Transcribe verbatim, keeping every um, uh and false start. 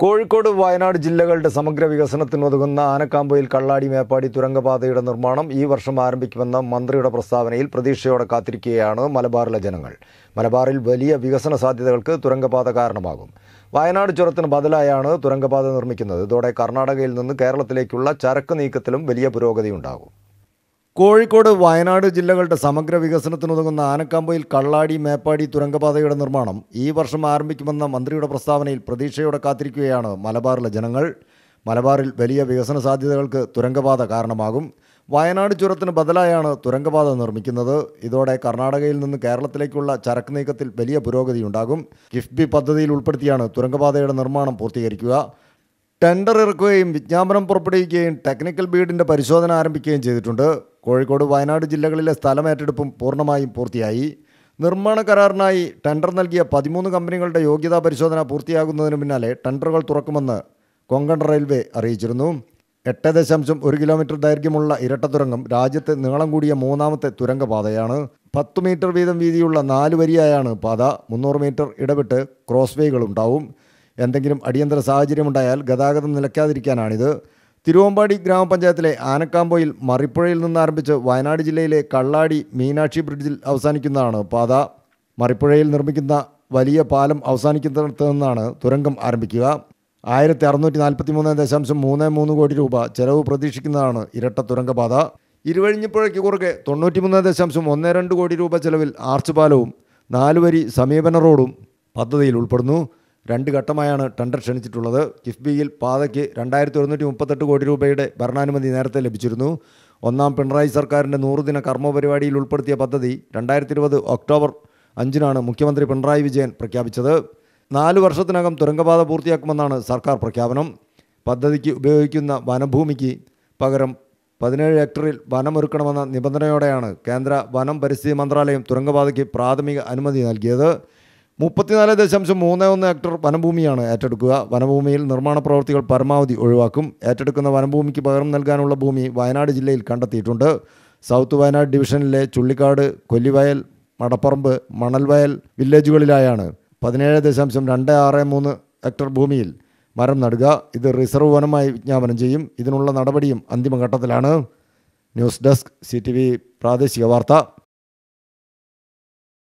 കോഴിക്കോട് വയനാട് ജില്ലകളുടെ സമഗ്ര വികസനത്തിനുതകുന്ന ആനക്കാമ്പൊയിൽ കള്ളാടി മേപ്പാടി തുരങ്കപാതയുടെ നിർമ്മാണം ഈ വർഷം ആരംഭിക്കുമെന്ന മന്ത്രിയുടെ പ്രസ്താവനയിൽ പ്രതീക്ഷയോടെ കാത്തിരിക്കുകയാണ് മലബാറിലെ ജനങ്ങൾ. മലബാറിൽ വലിയ വികസന സാധ്യതകൾക്ക് തുരങ്കപാത കാരണമാകും. വയനാട് ചുരത്തിന് ബദലായാണ് തുരങ്കപാത നിർമ്മിക്കുന്നത്. ഇതോടെ കർണാടകയിൽ നിന്ന് കേരളത്തിലേക്കുള്ള ചരക്ക് നീക്കത്തിലും വലിയ പുരോഗതിയുണ്ടാകും. കോഴിക്കോട് വയനാട് ജില്ലകളുടെ സമഗ്ര വികസനത്തിനുതകുന്ന ആനക്കാമ്പൊയിൽ കള്ളാടി മേപ്പാടി തുരങ്കപാതയുടെ നിർമ്മാണം ഈ വർഷം ആരംഭിക്കുമെന്ന മന്ത്രിയുടെ പ്രസ്താവനയിൽ പ്രതീക്ഷയോടെ കാത്തിരിക്കുകയാണ് മലബാറിലെ ജനങ്ങൾ. മലബാറിൽ വലിയ വികസന സാധ്യതകൾക്ക് തുരങ്കപാത കാരണമാകും. വയനാട് ചുരത്തിന് ബദലായാണ് തുരങ്കപാത നിർമ്മിക്കുന്നത്. ഇതോടെ കർണാടകയിൽ നിന്ന് കേരളത്തിലേക്കുള്ള ചരക്ക് നീക്കത്തിൽ വലിയ പുരോഗതിയുണ്ടാകും. കിഫ്ബി പദ്ധതിയിൽ ഉൾപ്പെടുത്തിയാണ് തുരങ്കപാതയുടെ നിർമ്മാണം പൂർത്തീകരിക്കുക. ടെൻഡർ ഇറക്കുകയും വിജ്ഞാപനം പുറപ്പെടുവിക്കുകയും ടെക്നിക്കൽ ബീഡിൻ്റെ പരിശോധന ആരംഭിക്കുകയും ചെയ്തിട്ടുണ്ട്. കോഴിക്കോട് വയനാട് ജില്ലകളിലെ സ്ഥലമേറ്റെടുപ്പും പൂർണ്ണമായും പൂർത്തിയായി. നിർമ്മാണ കരാറിനായി ടെൻഡർ നൽകിയ പതിമൂന്ന് കമ്പനികളുടെ യോഗ്യതാ പരിശോധന പൂർത്തിയാകുന്നതിന് പിന്നാലെ ടെൻഡറുകൾ തുറക്കുമെന്ന് കൊങ്കൺ റെയിൽവേ അറിയിച്ചിരുന്നു. എട്ട് ദശാംശം ഒരു കിലോമീറ്റർ ദൈർഘ്യമുള്ള ഇരട്ട തുരങ്കം രാജ്യത്തെ നീളം കൂടിയ മൂന്നാമത്തെ തുരങ്കപാതയാണ്. പത്ത് മീറ്റർ വീതം വീതിയുള്ള നാല് വരിയായാണ് പാത. മുന്നൂറ് മീറ്റർ ഇടവിട്ട് ക്രോസ് വേകളുണ്ടാവും. എന്തെങ്കിലും അടിയന്തര സാഹചര്യമുണ്ടായാൽ ഗതാഗതം നിലയ്ക്കാതിരിക്കാനാണിത്. തിരുവമ്പാടി ഗ്രാമപഞ്ചായത്തിലെ ആനക്കാമ്പൊയിൽ മറിപ്പുഴയിൽ നിന്ന് ആരംഭിച്ച് വയനാട് ജില്ലയിലെ കള്ളാടി മീനാക്ഷി ബ്രിഡ്ജിൽ അവസാനിക്കുന്നതാണ് പാത. മറിപ്പുഴയിൽ നിർമ്മിക്കുന്ന വലിയ പാലം അവസാനിക്കുന്നിടത്ത് നിന്നാണ് തുരങ്കം ആരംഭിക്കുക. ആയിരത്തി അറുന്നൂറ്റി നാൽപ്പത്തി മൂന്ന് ദശാംശം മൂന്ന് മൂന്ന് കോടി രൂപ ചെലവ് പ്രതീക്ഷിക്കുന്നതാണ് ഇരട്ട തുരങ്കപാത. ഇരുവഴിഞ്ഞിപ്പുഴയ്ക്ക് കുറുകെ തൊണ്ണൂറ്റി മൂന്ന് ദശാംശം ഒന്ന് രണ്ട് കോടി രൂപ ചെലവിൽ ആർച്ച് പാലവും നാലുവരി സമീപന റോഡും പദ്ധതിയിൽ ഉൾപ്പെടുന്നു. രണ്ട് ഘട്ടമായാണ് ടെൻഡർ ക്ഷണിച്ചിട്ടുള്ളത്. കിഫ്ബിയിൽ പാതയ്ക്ക് രണ്ടായിരത്തി ഒരുന്നൂറ്റി മുപ്പത്തെട്ട് കോടി രൂപയുടെ ഭരണാനുമതി നേരത്തെ ലഭിച്ചിരുന്നു. ഒന്നാം പിണറായി സർക്കാരിൻ്റെ നൂറുദിന കർമ്മ പരിപാടിയിൽ ഉൾപ്പെടുത്തിയ പദ്ധതി രണ്ടായിരത്തി ഇരുപത് ഒക്ടോബർ അഞ്ചിനാണ് മുഖ്യമന്ത്രി പിണറായി വിജയൻ പ്രഖ്യാപിച്ചത്. നാല് വർഷത്തിനകം തുരങ്കപാത പൂർത്തിയാക്കുമെന്നാണ് സർക്കാർ പ്രഖ്യാപനം. പദ്ധതിക്ക് ഉപയോഗിക്കുന്ന വനഭൂമിക്ക് പകരം പതിനേഴ് ഹെക്ടറിൽ വനമൊരുക്കണമെന്ന നിബന്ധനയോടെയാണ് കേന്ദ്ര വനം പരിസ്ഥിതി മന്ത്രാലയം തുരങ്കപാതയ്ക്ക് പ്രാഥമിക അനുമതി നൽകിയത്. മുപ്പത്തിനാല് ദശാംശം മൂന്ന് ഒന്ന് ഹെക്ടർ വനഭൂമിയാണ് ഏറ്റെടുക്കുക. വനഭൂമിയിൽ നിർമ്മാണ പ്രവൃത്തികൾ പരമാവധി ഒഴിവാക്കും. ഏറ്റെടുക്കുന്ന വനഭൂമിക്ക് പകരം നൽകാനുള്ള ഭൂമി വയനാട് ജില്ലയിൽ കണ്ടെത്തിയിട്ടുണ്ട്. സൗത്ത് വയനാട് ഡിവിഷനിലെ ചുള്ളിക്കാട്, കൊല്ലിവയൽ, മടപ്പറമ്പ്, മണൽവയൽ വില്ലേജുകളിലായാണ് പതിനേഴ് ദശാംശം രണ്ട് ആറ് മൂന്ന് ഹെക്ടർ ഭൂമിയിൽ മരം നടുക. ഇത് റിസർവ് വനമായി വിജ്ഞാപനം ചെയ്യും. ഇതിനുള്ള നടപടിയും അന്തിമഘട്ടത്തിലാണ്. News desk, C T V പ്രാദേശിക വാർത്ത.